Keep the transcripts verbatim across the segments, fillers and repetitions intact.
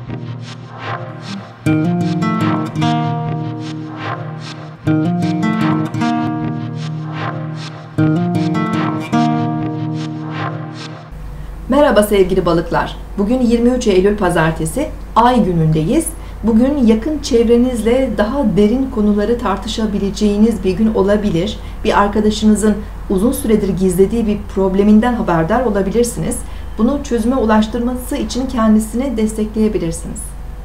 Merhaba sevgili balıklar. Bugün yirmi üç Eylül Pazartesi, Ay günündeyiz. Bugün yakın çevrenizle daha derin konuları tartışabileceğiniz bir gün olabilir. Bir arkadaşınızın uzun süredir gizlediği bir probleminden haberdar olabilirsiniz. Bunu çözüme ulaştırması için kendisini destekleyebilirsiniz.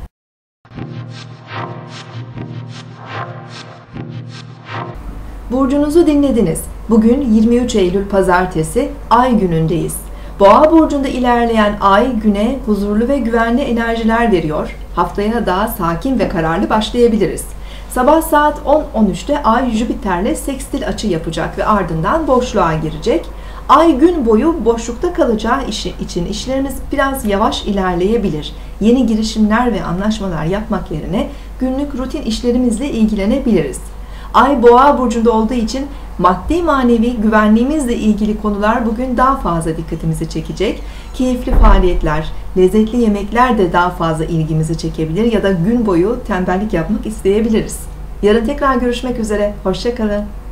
Burcunuzu dinlediniz. Bugün yirmi üç Eylül Pazartesi, Ay günündeyiz. Boğa burcunda ilerleyen Ay güne huzurlu ve güvenli enerjiler veriyor. Haftaya daha sakin ve kararlı başlayabiliriz. Sabah saat on on üçte Ay Jüpiter'le sekstil açı yapacak ve ardından boşluğa girecek. Ay gün boyu boşlukta kalacağı işi için işlerimiz biraz yavaş ilerleyebilir. Yeni girişimler ve anlaşmalar yapmak yerine günlük rutin işlerimizle ilgilenebiliriz. Ay Boğa burcunda olduğu için maddi manevi güvenliğimizle ilgili konular bugün daha fazla dikkatimizi çekecek. Keyifli faaliyetler, lezzetli yemekler de daha fazla ilgimizi çekebilir ya da gün boyu tembellik yapmak isteyebiliriz. Yarın tekrar görüşmek üzere. Hoşça kalın.